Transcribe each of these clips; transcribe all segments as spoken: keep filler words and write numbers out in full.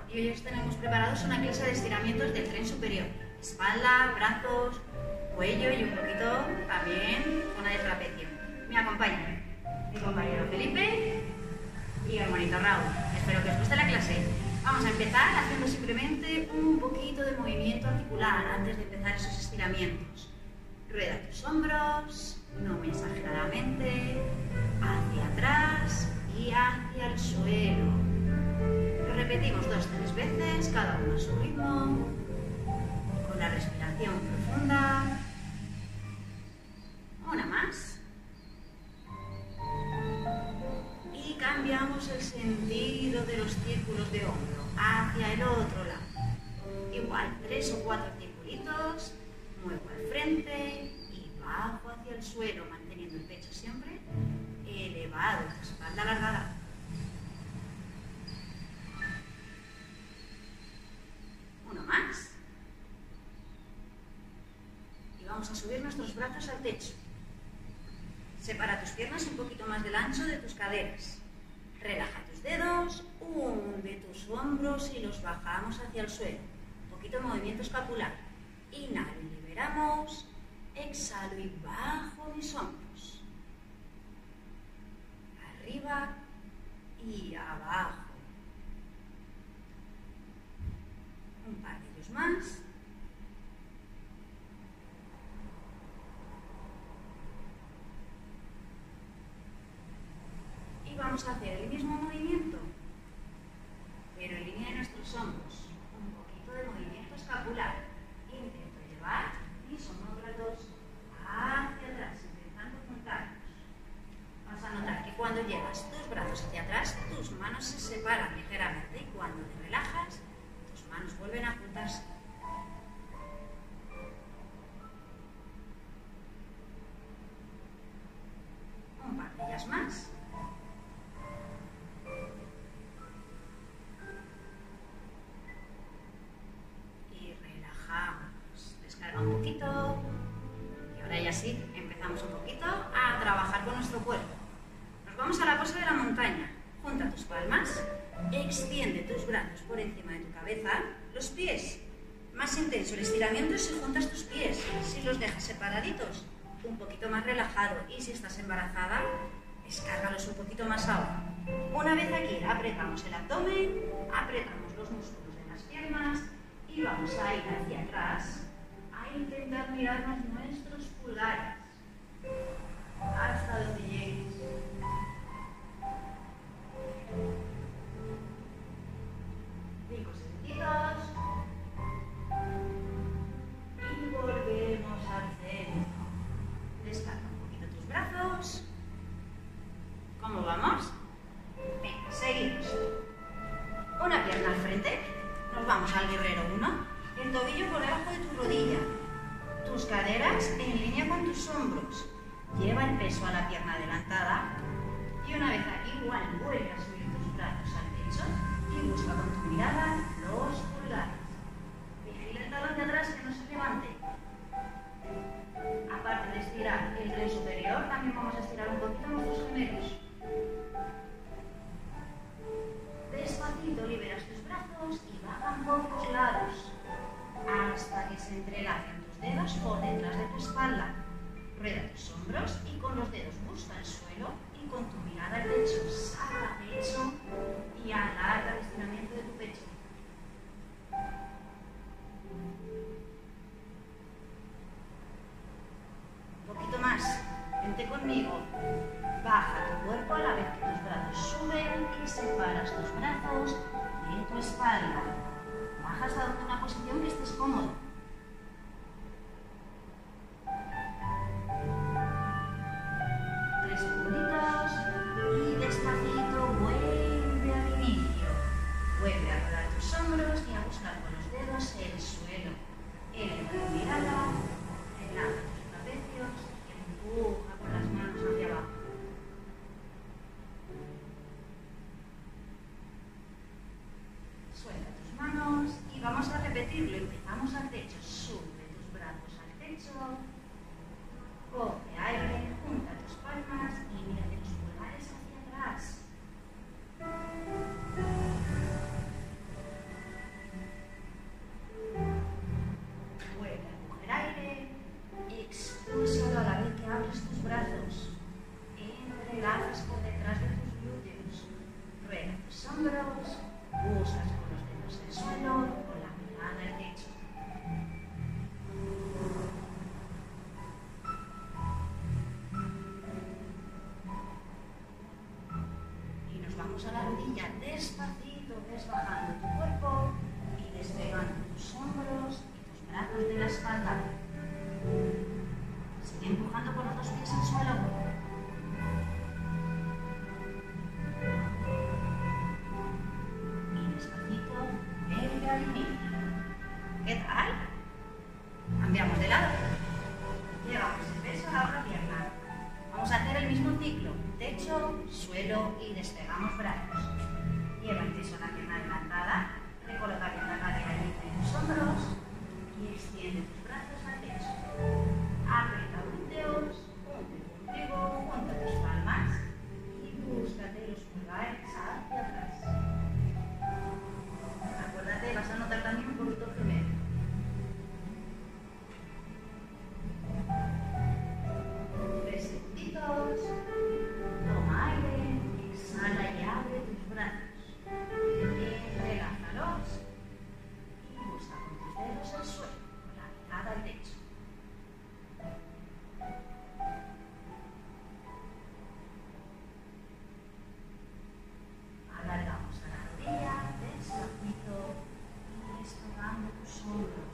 y hoy os tenemos preparados una clase de estiramientos del tren superior. Espalda, brazos, cuello y un poquito también zona de trapecio. Me acompañan mi compañero Felipe y mi hermanito Raúl. Espero que os guste la clase. Vamos a empezar haciendo simplemente un poquito de movimiento articular antes de empezar esos estiramientos. Rueda tus hombros, no muy exageradamente, hacia atrás y hacia el suelo. Lo repetimos dos o tres veces, cada uno a su ritmo, con la respiración profunda. Una más. Y cambiamos el sentido de los círculos de hombro hacia el otro lado. Igual, tres o cuatro circulitos. Muevo al frente y bajo hacia el suelo, manteniendo el pecho siempre elevado, la espalda alargada. Uno más. Y vamos a subir nuestros brazos al techo. Separa tus piernas un poquito más del ancho de tus caderas. Relaja tus dedos, hunde tus hombros y los bajamos hacia el suelo. Un poquito de movimiento escapular. Inhalo y liberamos. Exhalo y bajo mis hombros. Arriba y abajo. Un par de ellos más. Y vamos a hacer el mismo movimiento, pero en línea de nuestros hombros. Un poquito de movimiento escapular. Intento llevar mis homóplatos hacia atrás, intentando juntarlos. Vas a notar que cuando llevas tus brazos hacia atrás, tus manos se separan ligeramente y cuando te relajas, tus manos vuelven a juntarse. Un par de ellas más. Un poquito y ahora ya sí, empezamos un poquito a trabajar con nuestro cuerpo. Nos vamos a la pose de la montaña. Junta tus palmas, extiende tus brazos por encima de tu cabeza, los pies. Más intenso el estiramiento es si juntas tus pies. Si los dejas separaditos, un poquito más relajado. Y si estás embarazada, descárgalos un poquito más ahora. Una vez aquí, apretamos el abdomen, apretamos los músculos de las piernas y vamos a ir hacia atrás. A intentar mirarnos nuestros pulgares hasta donde llegues. Cinco segunditos y volvemos al centro. Descarga un poquito tus brazos. ¿Cómo vamos? Venga, seguimos. Una pierna al frente. Nos vamos al guerrero uno. El tobillo por debajo de tu rodilla, tus caderas en línea con tus hombros. Lleva el peso a la pierna adelantada y una vez aquí igual vuelve a subir tus brazos al pecho y busca con tu mirada los pulgares. Vigila el talón de atrás que no se levante. Aparte de estirar el tren superior, también vamos a estirar un poquito nuestros gemelos. Despacito liberas tus brazos y bajan por los lados, hasta que se entrelacen tus dedos por detrás de tu espalda. Rueda tus hombros y con los dedos busca el suelo y con tu mirada al pecho saca pecho y alarga el estiramiento de tu pecho. Un poquito más. Vente conmigo. Baja tu cuerpo a la vez que tus brazos suben y separas tus brazos de tu espalda. Bajas a una posición que estés cómodo. Tres segunditos y despacito vuelve al inicio. Vuelve a rodar tus hombros y a buscar con los dedos el suelo. Eleva tu mirada, relaja tus trapecios y empuja con las manos hacia abajo. Suelta tus manos y vamos a repetirlo. Empezamos al techo. Sube tus brazos al techo. Coge aire, junta tus palmas y mira de los pulgares hacia atrás. espalda. Sigue empujando con los dos pies al suelo. Y despacito, venga al inicio. ¿Qué tal? Cambiamos de lado. Llevamos el peso a la otra pierna. Vamos a hacer el mismo ciclo. Techo, suelo y despegamos brazos. Lleva el peso a la pierna adelantada. Recoloca bien la cadera entre tus hombros. Y extiende tus brazos al techo. Aprieta glúteos. Ponte contigo. Junta tus palmas. Y búscate los pulgares hacia atrás. Acuérdate, vas a notar también un poquito gemelo. Toma aire, exhala y abre tus brazos. Relájalos y busca con tus dedos el suelo, con la mirada al techo. Alargamos a la rodilla, despacito y despegando tus hombros.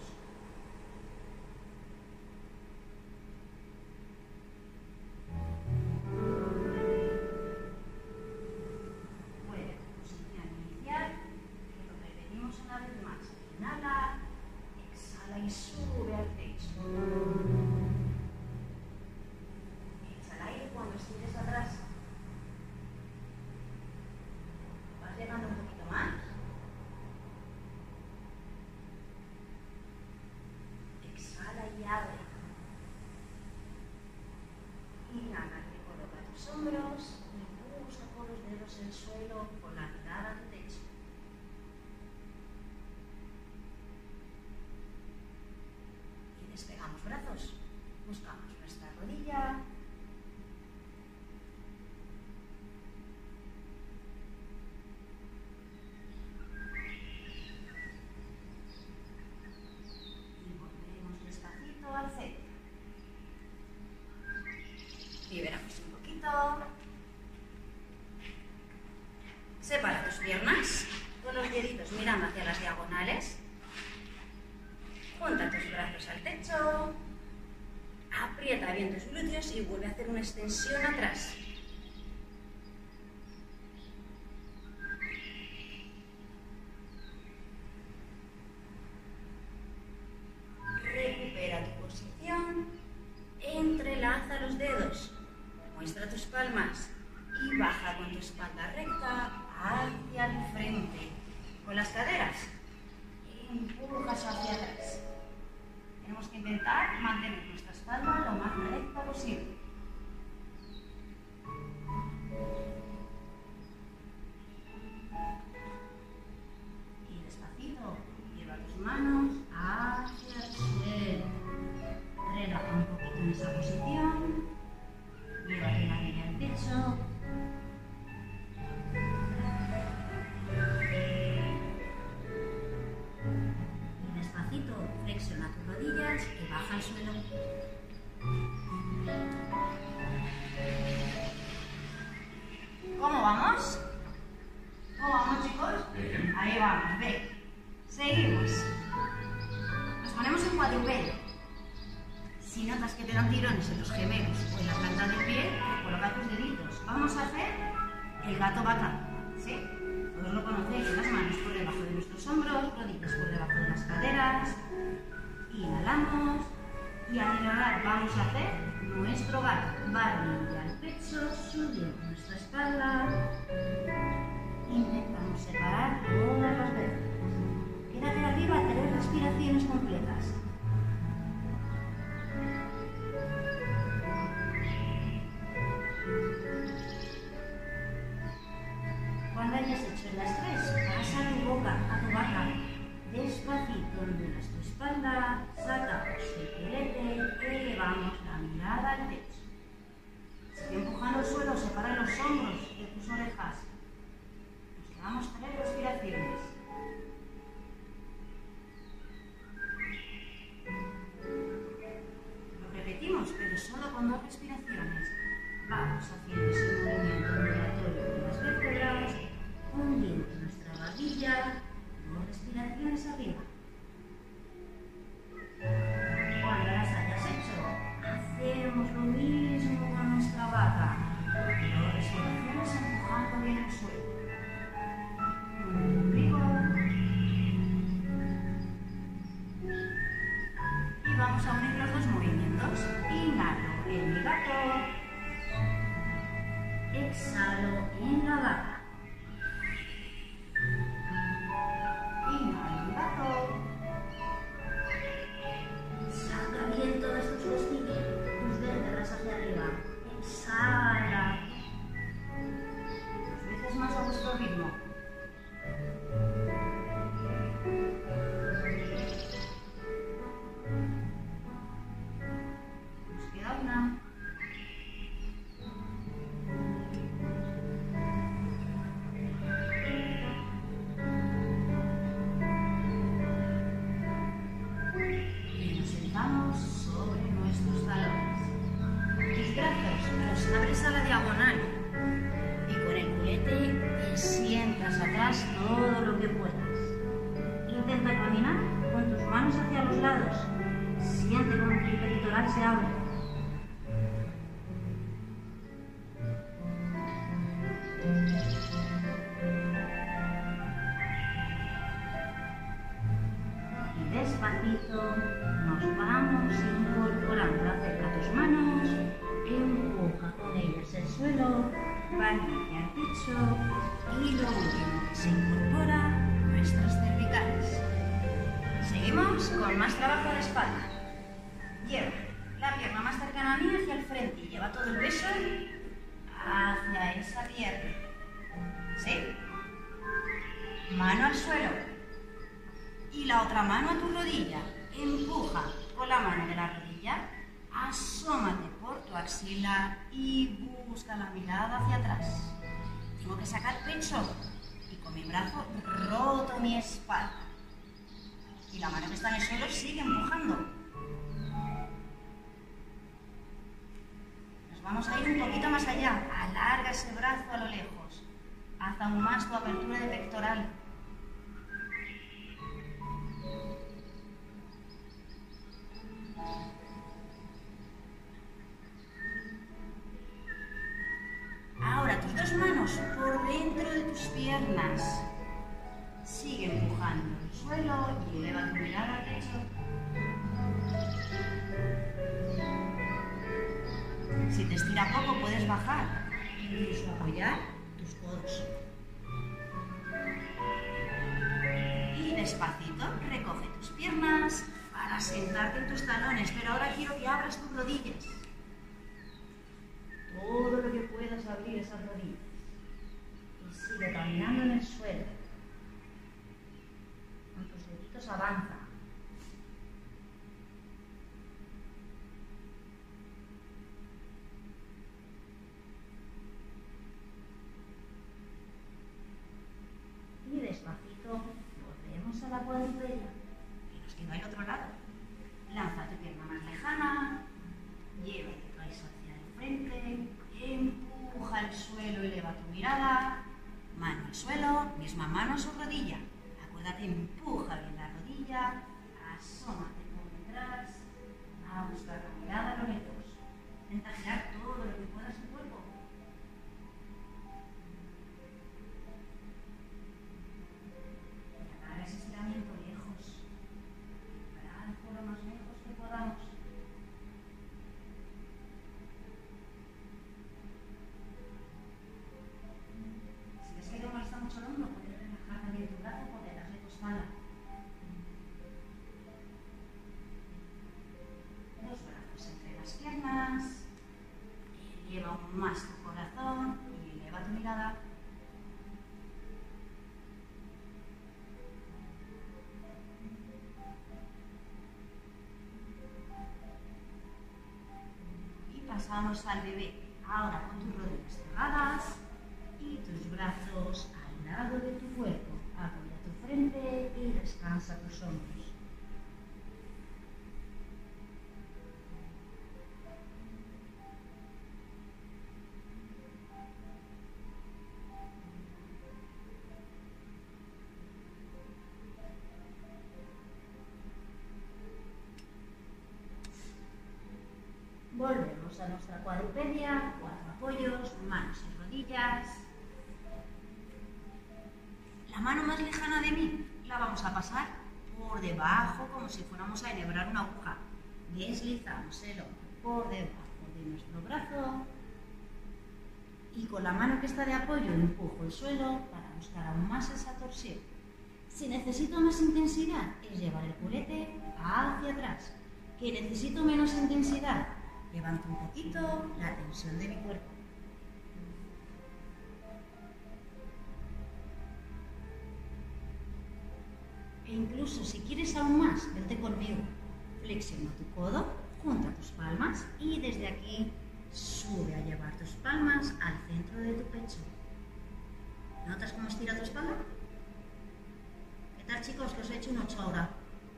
Inhala, exhala y sube al techo. Echa el aire cuando estires atrás. Vas llegando un poquito más. Exhala y abre. Inhala, recoloca tus hombros y busca con los dedos el suelo con la mirada al techo. Despegamos brazos, buscamos nuestra rodilla. Y volvemos despacito al centro. Liberamos un poquito. Separa tus piernas con los deditos mirando hacia las diagonales. Junta tus brazos al techo, aprieta bien tus glúteos y vuelve a hacer una extensión atrás. Recupera tu posición, entrelaza los dedos, muestra tus palmas y baja con tu espalda recta hacia el frente. Con las caderas, empujas hacia atrás. Tenemos que intentar mantener nuestra espalda lo más recta posible. Y despacito, lleva tus manos hacia el suelo. Relaja un poquito en esa posición. Llévate la línea al techo. Flexiona tus rodillas y baja al suelo. ¿Cómo vamos? ¿Cómo vamos, chicos? Bien. Ahí vamos, ve. Seguimos. Nos ponemos en cuadrúpedo. Si notas que te dan tirones en los gemelos o en la planta del pie, coloca tus deditos. Vamos a hacer el gato vaca. ¿Sí? Todos lo conocéis, las manos por debajo de nuestros hombros, rodillas por debajo de las caderas. Inhalamos y al inhalar vamos a hacer nuestro gato. Barbilla al pecho, subiendo nuestra espalda. Intentamos separar todas las vértebras. Quédate arriba tres respiraciones completas. Cuando hayas hecho las tres, pasa tu boca a tu barra. Despacito ondulas tu espalda, sacamos el culete, elevamos la mirada al techo. Sigue empujando el suelo, separa los hombros de tus orejas. Nos quedamos tres respiraciones. Lo repetimos, pero solo con dos respiraciones. Vamos haciendo ese movimiento giratorio de las vértebras, hundiendo nuestra barbilla. Dos respiraciones arriba. exhalo en la barra. Inhalo un brazo. Saca bien todas tus costillas, tus vértebras hacia arriba. Exhala. Dos veces más a vuestro ritmo. Nos queda una. Y nos sentamos sobre nuestros talones. Tus brazos los abres a la diagonal y con el culete te sientas atrás todo lo que puedas. Intenta caminar con tus manos hacia los lados. Siente como tu peritoral se abre. Y despacito nos vamos incorporando. Acerca tus manos, empuja con ellas el suelo, van hacia el pecho y lo último que se incorpora, nuestras cervicales. Seguimos con más trabajo de espalda. Lleva la pierna más cercana a mí hacia el frente y lleva todo el peso hacia esa pierna. ¿Sí? Mano al suelo y la otra mano a tu rodilla. Empuja con la mano de la rodilla, asómate por tu axila y busca la mirada hacia atrás. Tengo que sacar pecho y con mi brazo roto mi espalda. Y la mano que está en el suelo sigue empujando. Nos vamos a ir un poquito más allá. Alarga ese brazo a lo lejos. Haz aún más tu apertura de pectoral. Ahora tus dos manos por dentro de tus piernas. Sigue empujando el suelo y eleva tu mirada al techo. Si te estira poco puedes bajar, incluso apoyar tus codos. Y despacito recoge tus piernas para sentarte en tus talones, pero ahora quiero que abras tus rodillas. Todo lo que puedas abrir esas rodillas. Y sigue caminando en el suelo. Con tus deditos avanza. Y despacito volvemos a la cuadriplegia. Y nos queda el otro lado. Lanza tu pierna más lejana. Lleva tu cabeza hacia el frente. Empuja el suelo, eleva tu mirada. Mano al suelo, misma mano a su rodilla. Acuérdate, empuja bien la rodilla. Asómate por detrás. A buscar la mirada a lo lejos. Intenta girar todo lo que puedas tu cuerpo. Y agarra ese estiramiento lejos. Brazo lo más lejos que podamos. Si ves que te molesta mucho el hombro, puedes relajar también tu brazo por detrás de tu espalda. Los brazos entre las piernas. Eleva aún más tu corazón y eleva tu mirada. Y pasamos al bebé. Ahora con tus rodillas cerradas y tus brazos al lado de tu cuerpo. Apoya tu frente y descansa tus hombros. Volvemos a nuestra cuadrupedia, cuatro apoyos, manos y rodillas. La mano más lejana de mí la vamos a pasar por debajo como si fuéramos a enhebrar una aguja. Deslizamos el hombro por debajo de nuestro brazo y con la mano que está de apoyo empujo el suelo para buscar aún más esa torsión. Si necesito más intensidad, es llevar el culete hacia atrás. Que necesito menos intensidad, levanto un poquito la tensión de mi cuerpo. E incluso si quieres aún más, vente conmigo. Flexiona tu codo, junta tus palmas y desde aquí sube a llevar tus palmas al centro de tu pecho. ¿Notas cómo estira tu espalda? ¿Qué tal, chicos? Que os he hecho un ocho ahora.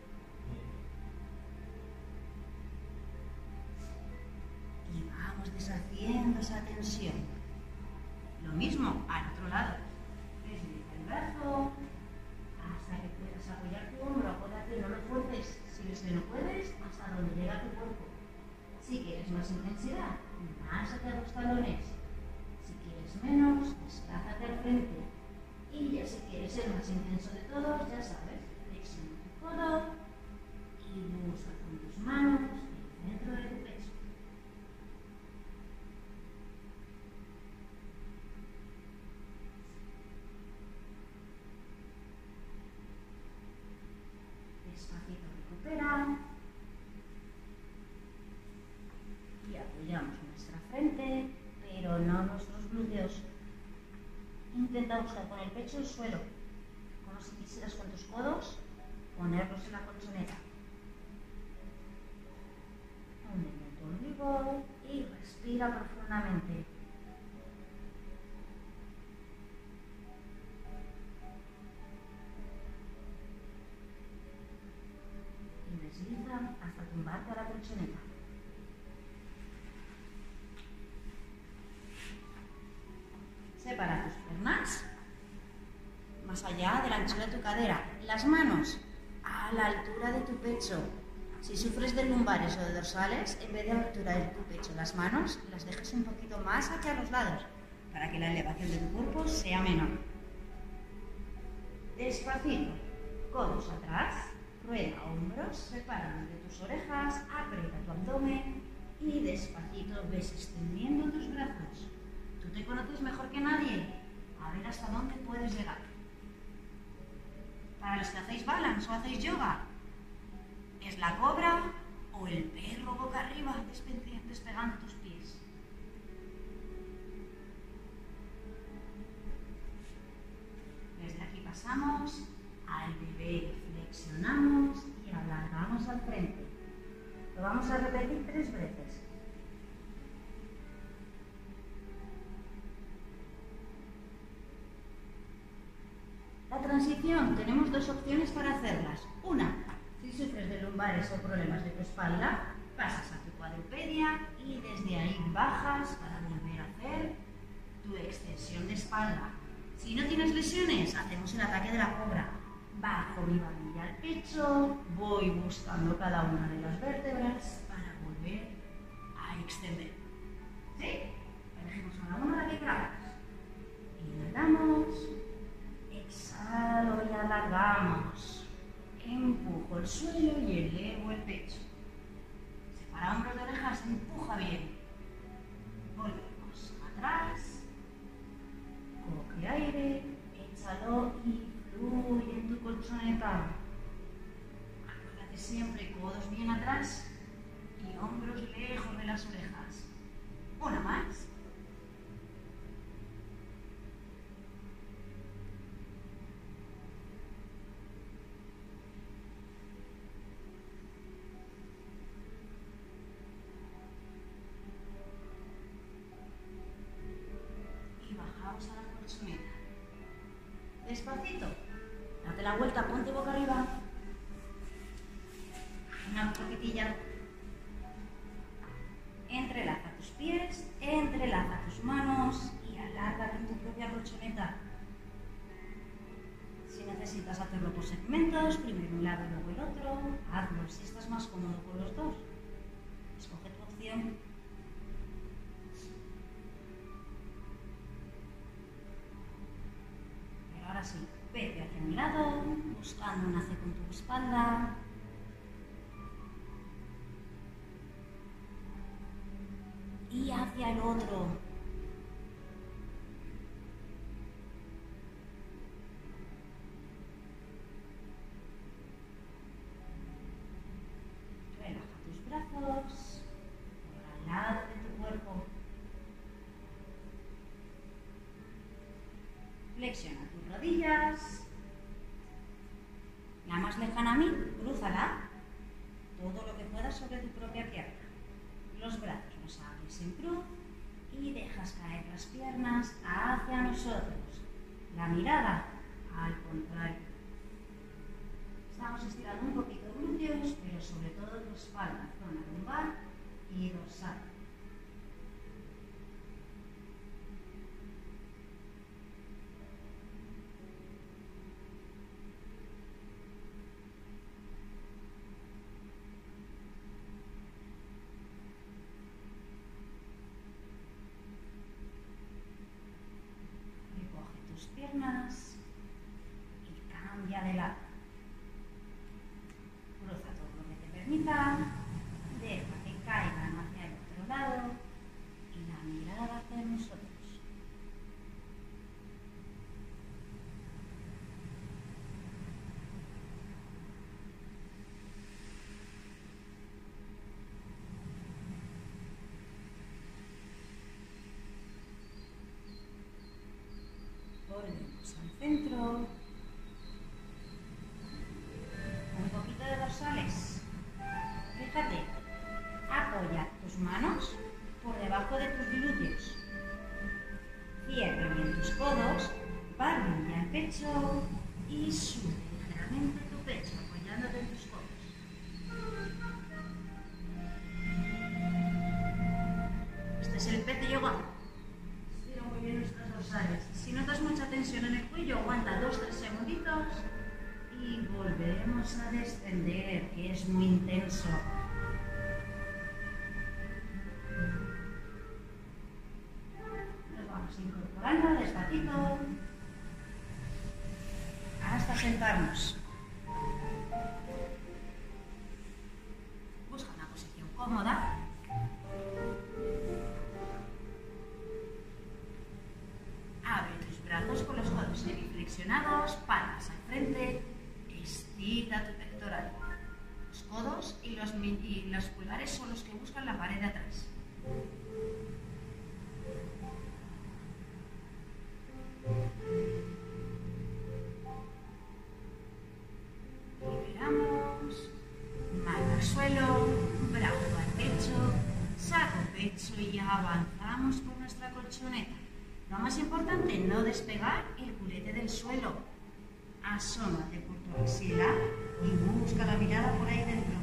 Y vamos deshaciendo esa tensión. Lo mismo al otro lado. Desliza el brazo hasta que puedas apoyar tu hombro. Acuérdate, no lo fuerces. Si ves que no puedes, hasta donde llega tu cuerpo. Si quieres más intensidad, más hacia los talones. Si quieres menos, desplázate al frente. Y ya si quieres el más intenso de todos, ya sabes, flexiona tu codo y busca con tus manos el centro de tu pecho. Despacito recupera. Y apoyamos nuestra frente, pero no nuestros glúteos. Intenta buscar con el pecho el suelo, como si quisieras con tus codos ponerlos en la colchoneta. Hunde en tu ombligo y respira profundamente. Y desliza hasta tumbarte a la colchoneta. Separa tus piernas más allá de la anchura de tu cadera. Las manos a la altura de tu pecho. Si sufres de lumbares o de dorsales, en vez de a la altura de tu pecho, las manos las dejas un poquito más hacia los lados para que la elevación de tu cuerpo sea menor. Despacito, codos atrás, rueda hombros, separados de tus orejas, aprieta tu abdomen y despacito ves extendiendo tus brazos. Tú te conoces mejor que nadie. A ver hasta dónde puedes llegar. Para los que hacéis balance o hacéis yoga, es la cobra o el perro boca arriba despegando tus pies. Desde aquí pasamos al bebé, flexionamos y alargamos al frente. Lo vamos a repetir tres veces. La transición, tenemos dos opciones para hacerlas. Una, si sufres de lumbares o problemas de tu espalda, pasas a tu cuadrupedia y desde ahí bajas para volver a hacer tu extensión de espalda. Si no tienes lesiones, hacemos el ataque de la cobra. Bajo mi barbilla al pecho, voy buscando cada una de las vértebras para volver a extender. ¿Sí? Elegimos cada una de las vértebras. Inhalamos. Exhalo y alargamos. Empujo el suelo y elevo el pecho. Separa hombros de orejas, empuja bien. Volvemos atrás. Coge aire, échalo y fluye en tu colchoneta. Acuérdate siempre, codos bien atrás y hombros lejos de las orejas. Una más. A la colchoneta. Despacito. Date la vuelta, ponte boca arriba. Una poquitilla. Entrelaza tus pies, entrelaza tus manos y alárgate en tu propia colchoneta. Si necesitas hacerlo por segmentos, primero un lado y luego el otro, hazlo. Si estás más cómodo con los dos, escoge tu opción. Ahora sí, vete hacia un lado, buscando un ace con tu espalda. Y hacia el otro. Flexiona tus rodillas. La más lejana a mí, crúzala. Todo lo que puedas sobre tu propia pierna. Los brazos los abres en cruz y dejas caer las piernas hacia nosotros. La mirada al contrario. Estamos estirando un poquito glúteos, pero sobre todo tu espalda, zona lumbar y dorsal. Recoge tus piernas y cambia de lado. Cruza todo lo que te permita, deja que caigan hacia el otro lado y la mirada hacia nosotros. Volvemos al centro. Dorsales. Fíjate, apoya tus manos por debajo de tus glúteos. Cierra bien tus codos, barbilla el pecho y sube ligeramente tu pecho apoyándote en tus codos. Este es el pez de yoga. Estira muy bien nuestras dorsales. Si notas mucha tensión en el cuello, aguanta dos tres segunditos. Y volvemos a descender, que es muy intenso. Nos vamos incorporando despacito hasta sentarnos. Busca una posición cómoda. Abre tus brazos con los codos semiflexionados, palmas al frente. Estira tu pectoral. Los codos y los, y los pulgares son los que buscan la pared de atrás. Liberamos. Mano al suelo, brazo al pecho, saco pecho y avanzamos por nuestra colchoneta. Lo más importante, no despegar el culete del suelo. Asómate por tu axila y busca la mirada por ahí dentro.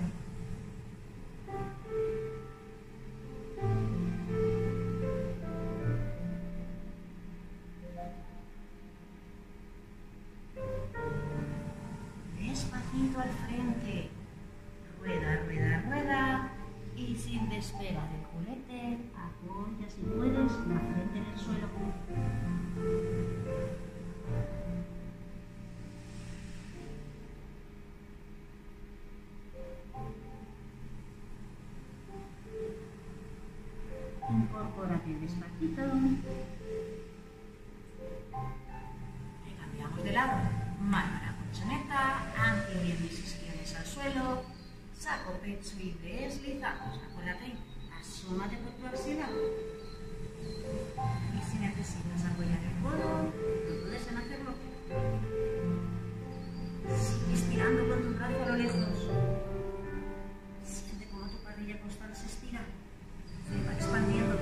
Despacito al frente. Rueda, rueda, rueda. Y sin despegar el culete, apoya si puedes la frente en el suelo. Incorpórate despacito. Y cambiamos de lado. Mano a la colchoneta, anclo bien mis isquiones al suelo, saco pecho y deslizamos. Acuérdate, asómate por tu axila. Y si necesitas apoyar el codo, no dudes en hacerlo. Sigue estirando con tu brazo a lo lejos. Siente cómo tu parrilla costal se estira. Se va expandiendo.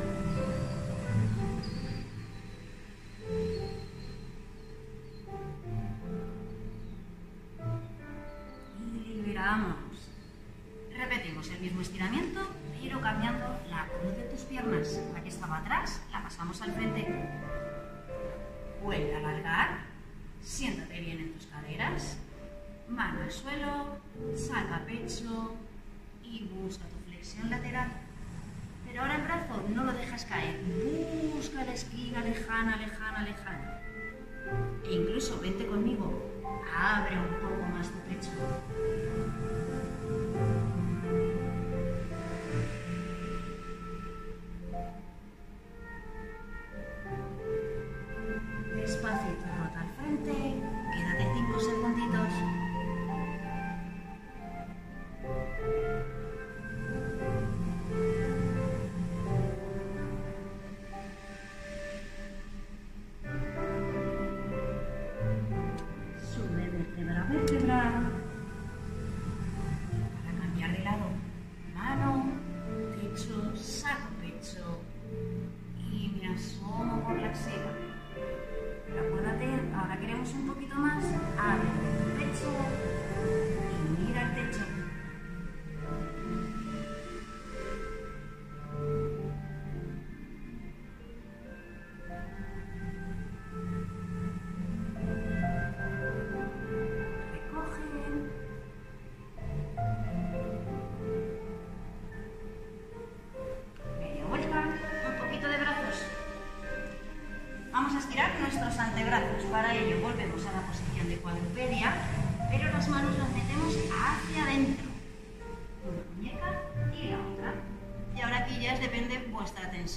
Y liberamos. Repetimos el mismo estiramiento, pero cambiando la cruz de tus piernas. La que estaba atrás, la pasamos al frente. Vuelve a alargar. Siéntate bien en tus caderas. Mano al suelo, saca pecho y busca tu flexión lateral. Pero ahora el brazo no lo dejas caer. Busca la esquina lejana, lejana, lejana. E incluso vente conmigo. Abre un poco más tu pecho. Despacito, rota al frente. Quédate cinco segunditos.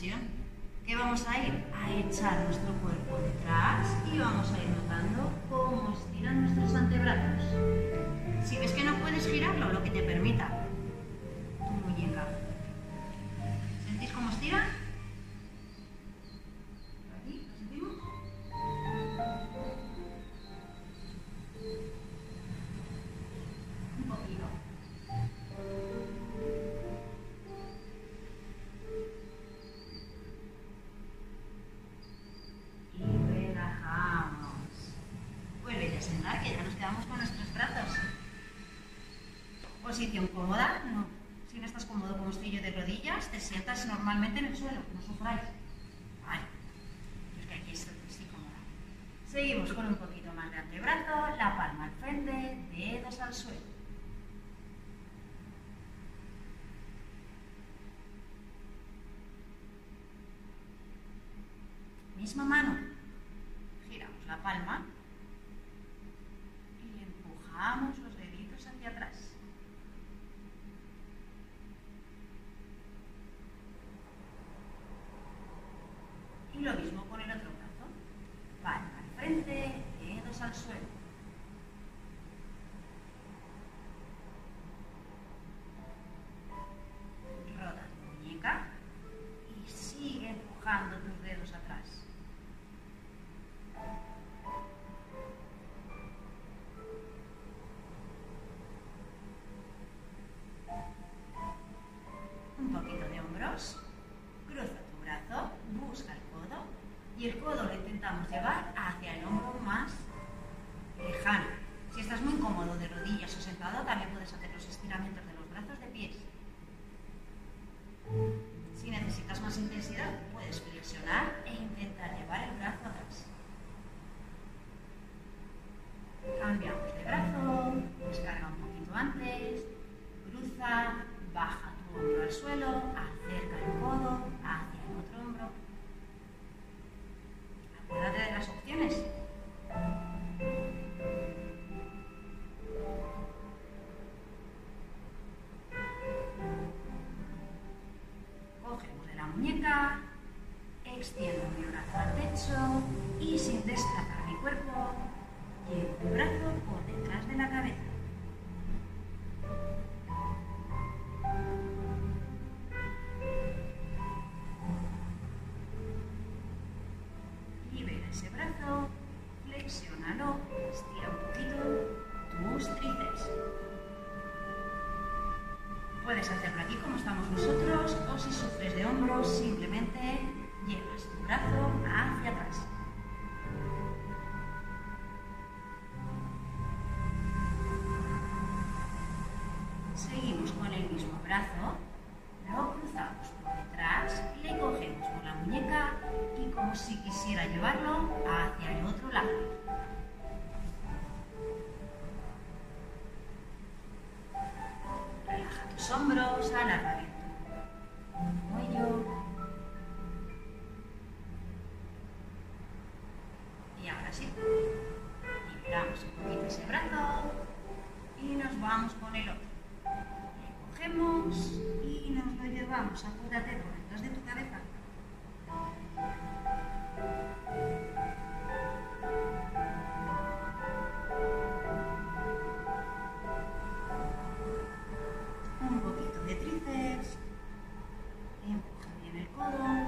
flexión. ¿Qué vamos a ir? A echar nuestro cuerpo detrás y vamos a ir notando cómo estiran nuestros antebrazos. Si ves que no puedes girarlo, lo que te permita tu muñeca. ¿Sentís cómo estira? ¿Aquí? ¿Lo sentimos? Un poquito. Y relajamos. Vuelve a sentar, que ya nos quedamos con nuestros brazos. Posición cómoda, no. Si no estás cómodo como estoy yo de rodillas, te sientas normalmente en el suelo, no sufráis. Vale, es que aquí estoy, estoy cómoda. Seguimos con un poquito más de antebrazo, la palma al frente, dedos al suelo. Misma mano, giramos la palma y empujamos los deditos hacia atrás. Y lo mismo con el otro brazo. Palma al frente, dedos al suelo. Rota tu muñeca y sigue empujando tus dedos atrás. Un poquito de hombros. Cruza tu brazo, busca el codo y el codo lo intentamos llevar hacia el hombro más lejano. Si estás muy cómodo de rodillas o sentado, también puedes hacer los estiramientos de los brazos de pies. Si necesitas más intensidad, puedes flexionar e intentar llevar el brazo atrás. Cambiamos de brazo, descarga un poquito antes, cruza, baja tu hombro al suelo, acerca el codo hacia el otro hombro. Acuérdate de las opciones. Cogemos de la muñeca, extiendo mi brazo al techo y sin desplazar mi cuerpo, llevo el brazo por detrás de la cabeza. Libera ese brazo, flexiónalo, estira un poquito tus tríceps. Puedes hacerlo aquí como estamos nosotros, o si sufres de hombros, simplemente llevas tu brazo hacia atrás. Seguimos con el mismo brazo, lo cruzamos por detrás, le cogemos con la muñeca y como si quisiera llevarlo hacia el otro lado. Relaja tus hombros, alarga bien tu cuello. Y ahora sí, liberamos un poquito ese brazo y nos vamos con el otro. Le cogemos y nos lo llevamos, apúrate por detrás de tu cabeza. Un poquito de tríceps, empuja bien el codo.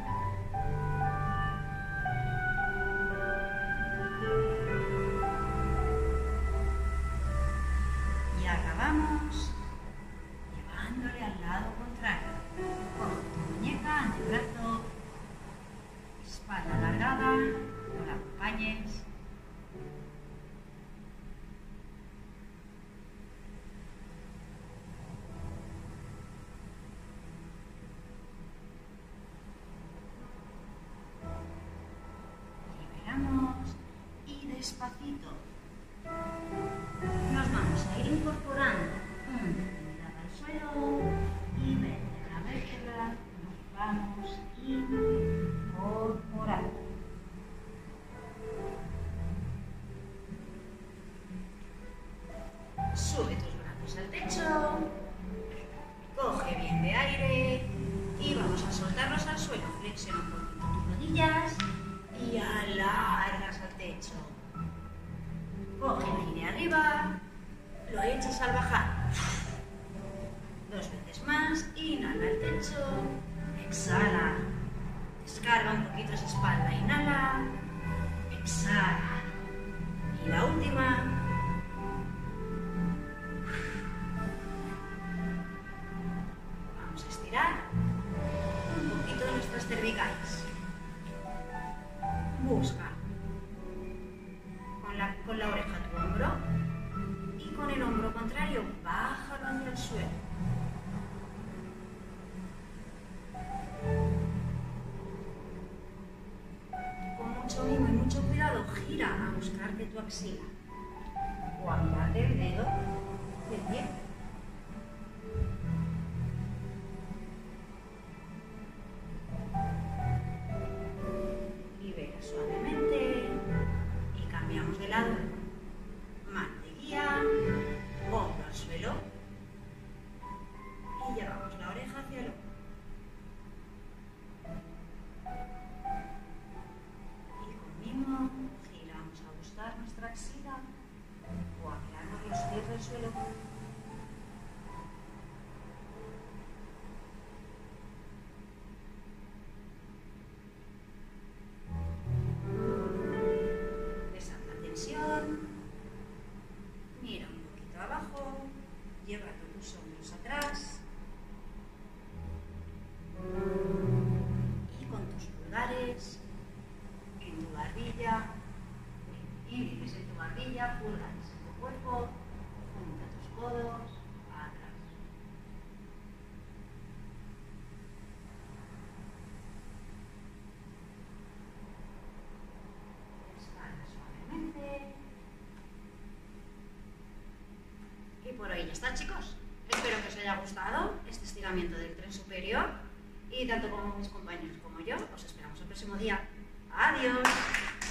Y acabamos llevándole al lado contrario. Coge tu muñeca, antebrazo, espalda alargada, no la acompañes. Liberamos y despacito nos vamos a ir incorporando un mirada al suelo y vértebra a vértebra nos vamos incorporando. Sube tus brazos al techo, coge bien de aire y vamos a soltarlos al suelo. Flexiona un poquito tus rodillas y alargas al techo. Coge el aire arriba, lo echas al bajar. Dos veces más, inhala al techo, exhala. Descarga un poquito esa espalda, inhala, exhala. Y la última. Vamos a estirar un poquito nuestras cervicales. Busca con la, con la oreja tu hombro y con el hombro contrario bájalo hacia el suelo. Con mucho mimo y mucho cuidado gira a buscarte tu axila o a mirarte el dedo del pie. Libera suavemente y cambiamos de lado. Mano de guía, hombro al suelo y llevamos la oreja hacia el hombro. Y con mimo giramos a buscar nuestra axila o a mirarnos los pies del suelo. Mira un poquito abajo, llévate tus hombros atrás y con tus pulgares en tu barbilla, índices en tu barbilla, pulgares en tu cuerpo, junta tus codos atrás. Descarga suavemente. Y por hoy ya está, chicos. Espero que os haya gustado este estiramiento del tren superior y tanto como mis compañeros como yo, os esperamos el próximo día. ¡Adiós!